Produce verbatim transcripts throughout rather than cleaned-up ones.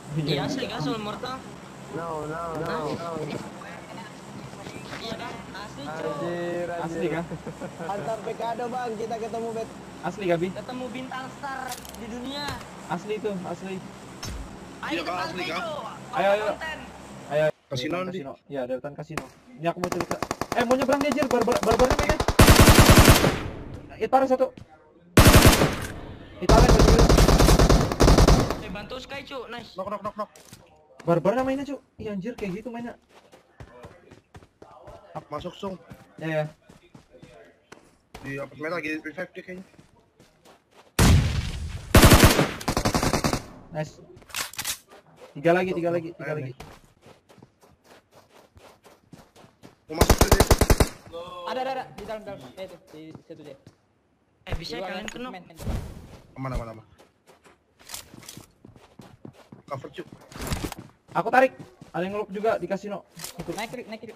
Iya asli kan soal mortal? No, no, no, no. Iya kan? Asli cuy. Anjir, anjir. Asli kah? Antar Pekado bang, kita ketemu bet. Asli Gabi? Ketemu bintang star di dunia. Asli itu, asli. Ayo Iya, Kak, depan asli, Bejo. Kak. Ayo, ayo. Konten. Ayo. Kasino depan nih. kasino. Iya, depan kasino. Ini aku mau cerita. Eh, mau nyebrang dia, Jir. Barbarnya mainnya. Itar satu. Itar yang berdiri. Eh bantu Sky cuy, nice. Knock, knock, knock, knock. Barbarnya mainnya, Cuk. Iya anjir kayak gitu mainnya. Masuk sung. Ya ya. Di apartemen lagi revive dia kayaknya. Nice. Tiga lagi, tiga lagi, tiga lagi. Mau masuk tuh dia. Ada, ada, ada. Di dalam, dalam. Eh, itu, di situ dia. Eh bisa Di luar kalian kena. men, men. Aman, aman, aman. Cover cuk. Aku tarik. Ada yang ngeluk juga di kasino. Ikut. Naik kiri, naik kiri.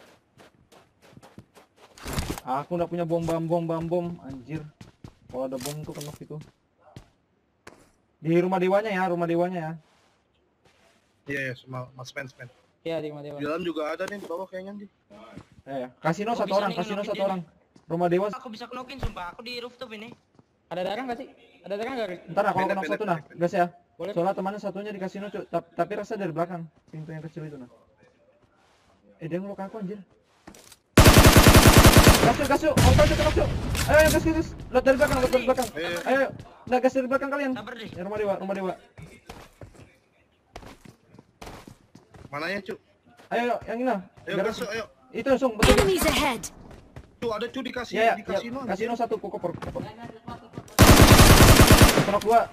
Aku nggak punya bom bom bom bom bom anjir. Kalau ada bom tuh kena itu. Di rumah dewanya ya, rumah dewanya ya. Iya, iya, sama Mas Men, Mas Men. Iya, di mana dia. Di dalam juga ada nih di bawah kayaknya nih. Eh, kasino Oh, satu bisa orang, nih kasino ngelokin satu dia orang. Rumah dewa. Aku bisa knokin sumpah, aku di rooftop ini. Ada darah nggak sih? Ada darah nggak? Rick? Ntar aku Beda, knock beda, satu nah, beda. gas ya. Boleh. Soalnya temannya satunya di kasino cuy, Ta- tapi rasa dari belakang, pintu yang kecil itu nah. Eh dia ngeluk aku anjir. Gas yuk, gas yuk, mau gas yuk, gas yuk. Ayo, ayo, gas, gas, gas. Lihat dari belakang, lihat dari belakang. Ayo, ayo. Ayo, nah gas dari belakang kalian. Sabar deh. Ya rumah dewa, rumah dewa. Mananya cuk? Ayo, ayo, yang ini nah. Ayo Biar gas yuk, ayo. Itu langsung betul. Enemies ahead! Tuh ada cuk di kasino, Ya, ya, di ya. kasino. Kasino satu, kok koper, koper. Knock dua.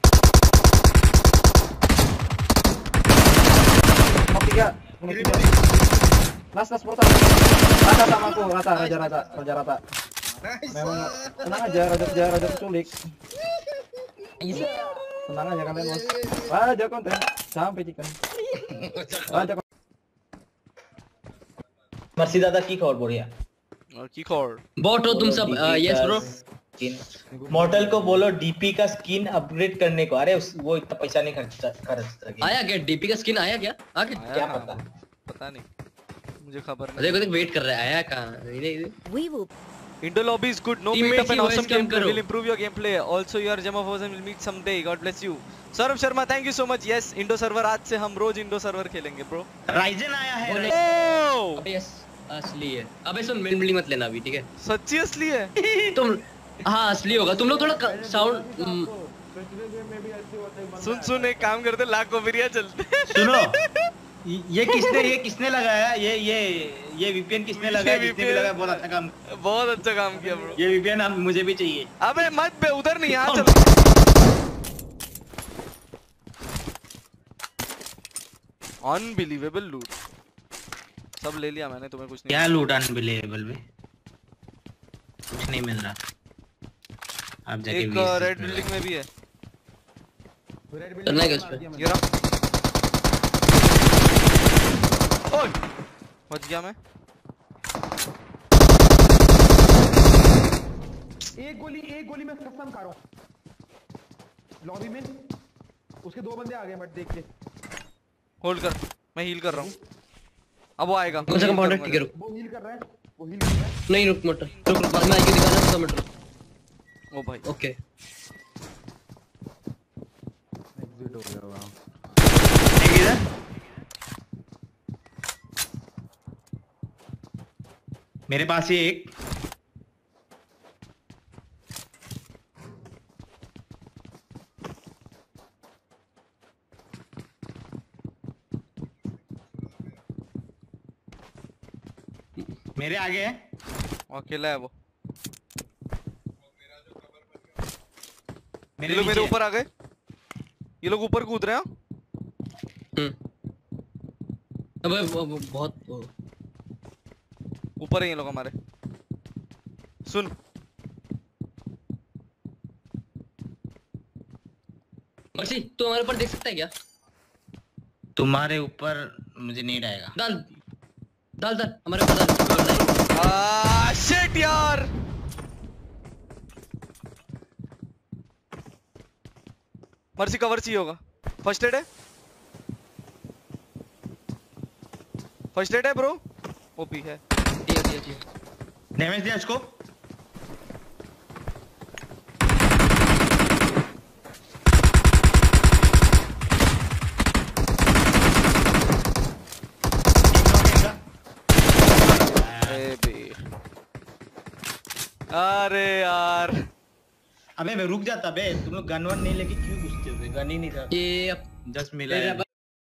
Knock tiga, knock Kiri, tiga. kiri. Las, las, portal. Rata sama aku, rata, raja rata, raja rata. Nice. Memang tenang aja, raja raja raja penculik. Tenang aja kalian bos. Raja konten sampai chicken. Raja konten. Mercy दादा की खबर बढ़िया और की खबर bot हो तुम सब यस ब्रो। मॉडल को बोलो डीपी का स्किन अपग्रेड करने को अरे उस, वो इतना पैसा नहीं खर्च खर्च आया क्या डीपी का स्किन आया क्या? आ गया? आया क्या ना, पता? पता नहीं मुझे खबर नहीं देखो देख वेट कर रहा है आया कहाँ? इधर इधर। We will Indo lobby is good no Teammates meet up and की voice awesome कम gameplay करो। will improve your gameplay also your Gemma Frozen will meet someday god bless you Saurabh Sharma thank you so much yes Indo server आज से हम रोज Indo server खेलेंगे bro राइजन आया है बोले oh अबे यस असली है। अबे सुन मिल मिली मत लेना अभी ठीक है? सच्ची असली है तुम हाँ असली होगा तुम लोग थोड़ा साउंड सुन सुन एक काम करते लाख कोबरिया चलते सुनो ये किसने ये किसने लगाया ये ये ये वीपीएन किसने लगाया जिसने भी लगाया बहुत अच्छा काम बहुत अच्छा काम किया bro ये वीपीएन हम मुझे भी चाहिए अबे मत बे उधर नहीं यहाँ चल अनबिलीवेबल लूट सब ले लिया मैंने तुम्हें कुछ नहीं क्या लूट अनबिलीवेबल में कुछ नहीं मिल रहा आप जाके एक रेड बिल्डिंग में भी है करना है क्या उस पे? ये रहा ओए बच गया मैं एक गोली एक गोली में कसम खा रहा हूँ लॉबी में उसके दो बंदे आ गए बट देख के होल्ड कर मैं हील कर रहा हूँ अब वो आएगा कौन सा कंपाउंडर ठीक है रुक वो हील कर रहा है वो हील कर रहा है नहीं रुक मत रुक रुक बाद में आके दिखाना दो मिनट रुक ओ भाई ओके एग्जिट हो गया वहां मेरे पास ही एक मेरे आगे है अकेला है वो मेरे ये लोग मेरे नीचे है। ऊपर आ गए ये लोग ऊपर कूद रहे हैं हम्म अबे वो- वो बहुत वो- ऊपर है ये लोग हमारे सुन मर्सी तू हमारे ऊपर देख सकता है क्या? तुम्हारे ऊपर मुझे नहीं आएगा डाल डाल डाल हमारे ऊपर डाल डाल। आ शिट यार मर्सी कवर चाहिए होगा फर्स्ट एड है फर्स्ट एड है ब्रो, ओपी है। दिया दिया दिया। डैमेज दिया उसको। अरे यार अबे मैं रुक जाता बे, तुम लोग गन वन नहीं लेके क्यों घुसते हो? गन ही नहीं था, ये जस्ट मिला है।